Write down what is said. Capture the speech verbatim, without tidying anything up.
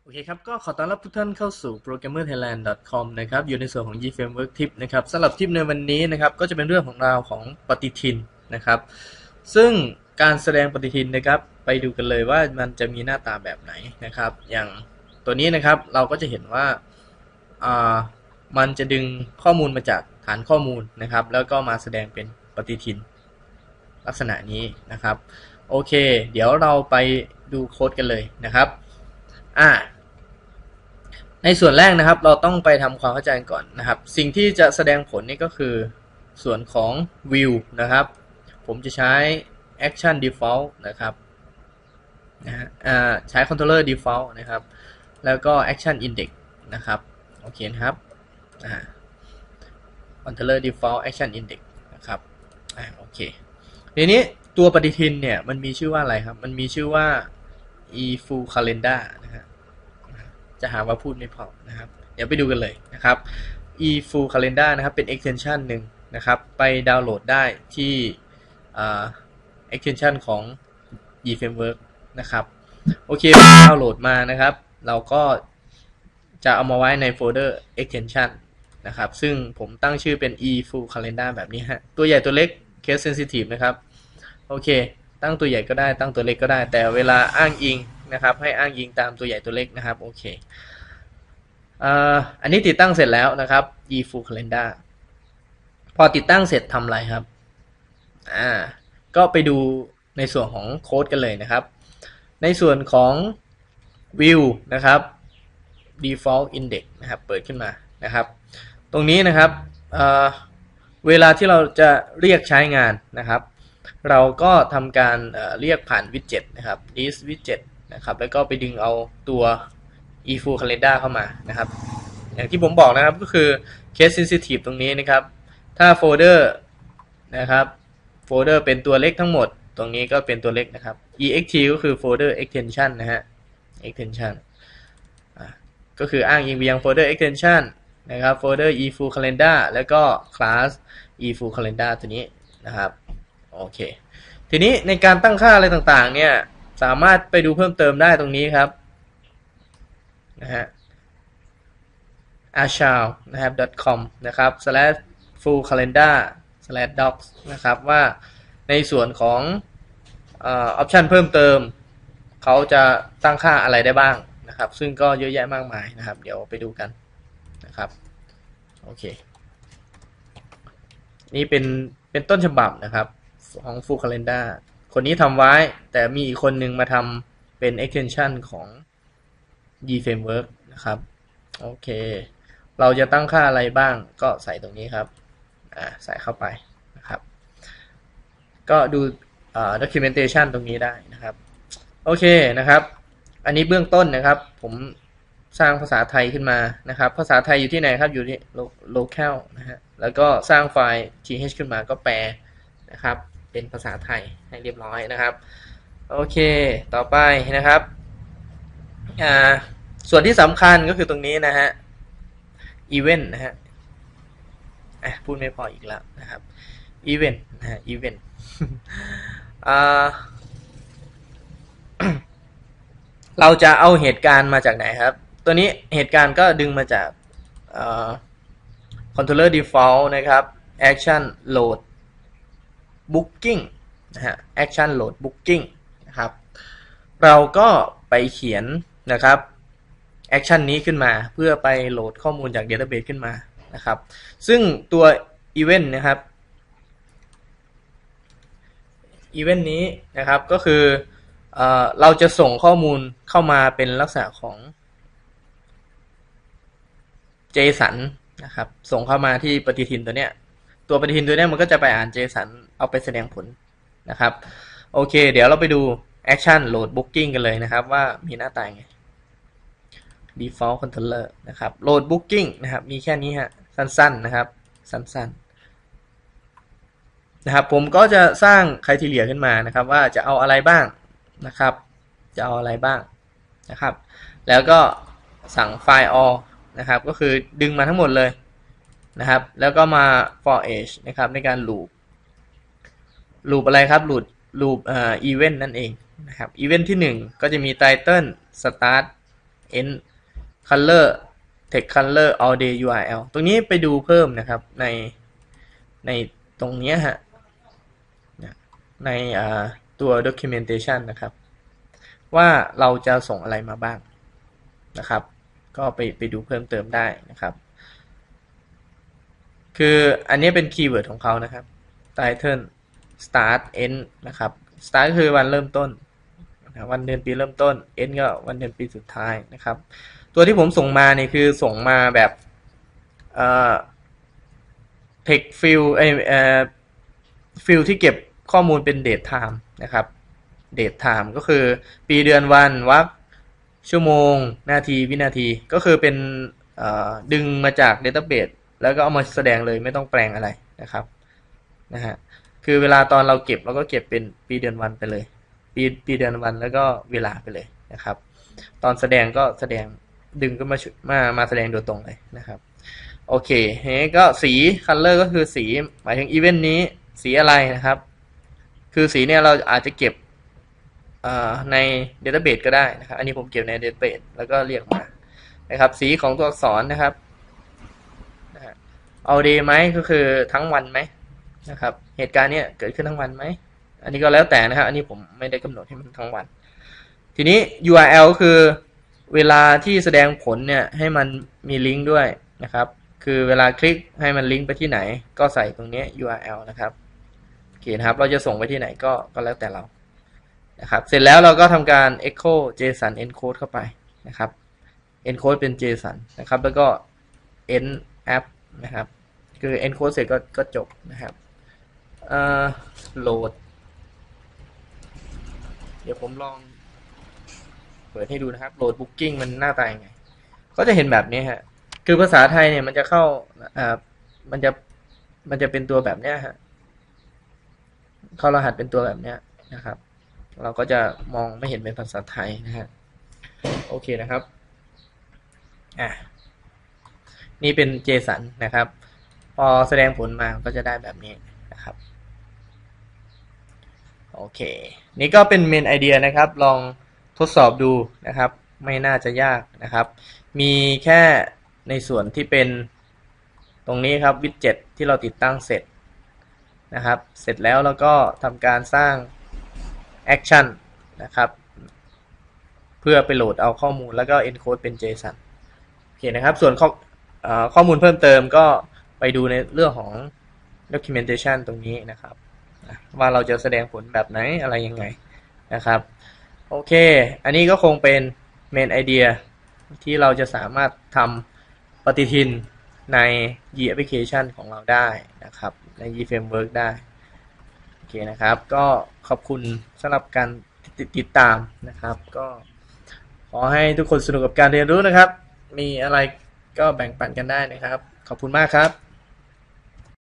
โอเคครับก็ขอต้อนรับทุกท่านเข้าสู่ โปรแกรมเมอร์ไทยแลนด์ ดอท คอม นะครับอยู่ในส่วนของ ยี เฟรมเวิร์ค Tip นะครับสำหรับทิปในวันนี้นะครับก็จะเป็นเรื่องของราวของปฏิทินนะครับซึ่งการแสดงปฏิทินนะครับไปดูกันเลยว่ามันจะมีหน้าตาแบบไหนนะครับอย่างตัวนี้นะครับเราก็จะเห็นว่าอ่ามันจะดึงข้อมูลมาจากฐานข้อมูลนะครับแล้วก็มาแสดงเป็นปฏิทินลักษณะนี้นะครับโอเคเดี๋ยวเราไปดูโค้ดกันเลยนะครับอ่าในส่วนแรกนะครับเราต้องไปทำความเข้าใจก่อนนะครับสิ่งที่จะแสดงผลนี่ก็คือส่วนของ view นะครับผมจะใช้ action default นะครับนะฮะใช้ controller default นะครับแล้วก็ action index นะครับโอเคนะครับ controller default action index นะครับโอเคทีนี้ตัวปฏิทินเนี่ยมันมีชื่อว่าอะไรครับมันมีชื่อว่า e full calendar นะฮะจะหาว่าพูดไม่พอนะครับเดี๋ยวไปดูกันเลยนะครับ e full calendar นะครับเป็น extension หนึ่งนะครับไปดาวน์โหลดได้ที่ extension ของ ยี เฟรมเวิร์ค นะครับโอเคดาวน์โหลดมานะครับเราก็จะเอามาไว้ในโฟลเดอร์ extension นะครับซึ่งผมตั้งชื่อเป็น e full calendar แบบนี้ฮะตัวใหญ่ตัวเล็ก case sensitive นะครับโอเคตั้งตัวใหญ่ก็ได้ตั้งตัวเล็กก็ได้แต่เวลาอ้างอิงนะครับให้อ้างอิงตามตัวใหญ่ตัวเล็กนะครับโอเคอันนี้ติดตั้งเสร็จแล้วนะครับ e full calendar พอติดตั้งเสร็จทำอะไรครับอ่าก็ไปดูในส่วนของโค้ดกันเลยนะครับในส่วนของ view นะครับ default index นะครับเปิดขึ้นมานะครับตรงนี้นะครับ เ, เวลาที่เราจะเรียกใช้งานนะครับเราก็ทำการเเรียกผ่านวิดเจ็ตนะครับ this widget นะครับแล้วก็ไปดึงเอาตัว e full calendar เข้ามานะครับอย่างที่ผมบอกนะครับก็คือ case sensitive ตรงนี้นะครับถ้าโฟลเดอร์นะครับโฟลเดอร์เป็นตัวเล็กทั้งหมดตรงนี้ก็เป็นตัวเล็กนะครับ ext ก็คือโฟลเดอร์ extension นะฮะ extension ก็คืออ้างอิงไปยังโฟลเดอร์ extension นะครับโฟลเดอร์ e full calendar แล้วก็ class e full calendar ตัวนี้นะครับโอเคทีนี้ในการตั้งค่าอะไรต่างๆเนี่ยสามารถไปดูเพิ่มเติมได้ตรงนี้ครับนะฮะ ashal นะครับ .com นะครับ slash full calendar slash docs นะครับว่าในส่วนของออปชันเพิ่มเติมเขาจะตั้งค่าอะไรได้บ้างนะครับซึ่งก็เยอะแยะมากมายนะครับเดี๋ยวไปดูกันนะครับโอเคนี่เป็นเป็นต้นฉบับนะครับของ full calendar คนนี้ทำไว้แต่มีอีกคนนึงมาทำเป็น extension ของ ยี เฟรมเวิร์ค นะครับโอเคเราจะตั้งค่าอะไรบ้างก็ใส่ตรงนี้ครับอ่าใส่เข้าไปนะครับก็ดู documentation ตรงนี้ได้นะครับโอเคนะครับอันนี้เบื้องต้นนะครับผมสร้างภาษาไทยขึ้นมานะครับภาษาไทยอยู่ที่ไหนครับอยู่ที่ local นะฮะแล้วก็สร้างไฟล์ th ขึ้นมาก็แปลนะครับเป็นภาษาไทยให้เรียบร้อยนะครับโอเคต่อไปนะครับอ่าส่วนที่สำคัญก็คือตรงนี้นะฮะ event นะฮะพูดไม่พออีกแล้วนะครับ event นะฮะ event อ่าเราจะเอาเหตุการณ์มาจากไหนครับตัวนี้เหตุการณ์ก็ดึงมาจาก controller default นะครับ action load booking นะฮะ action load booking นะครับเราก็ไปเขียนนะครับ action นี้ขึ้นมาเพื่อไปโหลดข้อมูลจาก database ขึ้นมานะครับซึ่งตัว event นะครับ event นี้นะครับก็คือเอ่อเราจะส่งข้อมูลเข้ามาเป็นลักษณะของ JSON นะครับส่งเข้ามาที่ปฏิทินตัวเนี้ยตัวปฏิทินตัวเนี้ยมันก็จะไปอ่าน JSON เอาไปแสดงผลนะครับโอเคเดี๋ยวเราไปดู action load booking กันเลยนะครับว่ามีหน้าตาไง default controller นะครับ load booking นะครับมีแค่นี้ฮะสั้นๆนะครับสั้นๆนะครับผมก็จะสร้าง criteria ขึ้นมานะครับว่าจะเอาอะไรบ้างนะครับจะเอาอะไรบ้างนะครับแล้วก็สั่ง file all นะครับก็คือดึงมาทั้งหมดเลยนะครับแล้วก็มา for each นะครับในการ loop loop อะไรครับ loop loop เอ่อ event นั่นเองนะครับ event ที่หนึ่งก็จะมี title start end color text color all day ยู อาร์ แอล ตรงนี้ไปดูเพิ่มนะครับในในตรงนี้ฮะในตัว documentation นะครับว่าเราจะส่งอะไรมาบ้างนะครับก็ไปไปดูเพิ่มเติมได้นะครับคืออันนี้เป็นคีย์เวิร์ดของเขานะครับ title start end นะครับ start คือวันเริ่มต้นวันเดือนปีเริ่มต้น end ก็วันเดือนปีสุดท้ายนะครับตัวที่ผมส่งมาเนี่ยคือส่งมาแบบเอ่อ text field เอ่อ field ที่เก็บข้อมูลเป็น date time นะครับ date time ก็คือปีเดือนวันวรรคชั่วโมงนาทีวินาทีก็คือเป็นดึงมาจาก database แล้วก็เอามาแสดงเลยไม่ต้องแปลงอะไรนะครับนะฮะคือเวลาตอนเราเก็บเราก็เก็บเป็นปีเดือนวันไปเลยปีปีเดือนวันแล้วก็เวลาไปเลยนะครับตอนแสดงก็แสดงดึงก็มามามาแสดงโดยตรงเลยนะครับโอเคเฮ้ก็สี color ก็คือสีหมายถึงอีเวนต์นี้สีอะไรนะครับคือสีเนี่ยเราอาจจะเก็บใน database ก็ได้นะครับอันนี้ผมเก็บใน database แล้วก็เรียกมานะครับสีของตัวอักษรนะครับเอา day ไหมก็คือทั้งวันไหมนะครับเหตุการณ์เนี้ยเกิดขึ้นทั้งวันไหมอันนี้ก็แล้วแต่นะครับอันนี้ผมไม่ได้กำหนดให้มันทั้งวันทีนี้ ยู อาร์ แอล คือเวลาที่แสดงผลเนี่ยให้มันมีลิงก์ด้วยนะครับคือเวลาคลิกให้มันลิงก์ไปที่ไหนก็ใส่ตรงนี้ ยู อาร์ แอล นะครับโอเคนะครับเราจะส่งไปที่ไหนก็ก็แล้วแต่เรานะครับเสร็จแล้วเราก็ทำการ echo json encode เข้าไปนะครับ encode เป็น json นะครับแล้วก็ end app นะครับคือ encode เสร็จก็ก็จบนะครับเอ่อ load เดี๋ยวผมลองเปิดให้ดูนะครับ load booking มันหน้าตายังไงก็จะเห็นแบบนี้ฮะคือภาษาไทยเนี่ยมันจะเข้าอ่ามันจะมันจะเป็นตัวแบบเนี้ยฮะเข้ารหัสเป็นตัวแบบเนี้ยนะครับเราก็จะมองไม่เห็นเป็นภาษาไทยนะฮะโอเคนะครับอ่ะนี่เป็น JSON นะครับพอแสดงผลมาก็จะได้แบบนี้นะครับโอเคนี่ก็เป็นเมนไอเดียนะครับลองทดสอบดูนะครับไม่น่าจะยากนะครับมีแค่ในส่วนที่เป็นตรงนี้ครับวิดเจ็ตที่เราติดตั้งเสร็จนะครับเสร็จแล้วเราก็ทำการสร้างแอคชั่นนะครับเพื่อไปโหลดเอาข้อมูลแล้วก็ encode เป็น JSON โอเคนะครับส่วนข้อข้อมูลเพิ่มเติมก็ไปดูในเรื่องของ documentation ตรงนี้นะครับว่าเราจะแสดงผลแบบไหนอะไรยังไงนะครับโอเคอันนี้ก็คงเป็น main idea ที่เราจะสามารถทำปฏิทินใน Yi application ของเราได้นะครับใน Yi framework ได้โอเคนะครับก็ขอบคุณสำหรับการติดตามนะครับก็ขอให้ทุกคนสนุกกับการเรียนรู้นะครับมีอะไรก็แบ่งปันกันได้นะครับขอบคุณมากครับ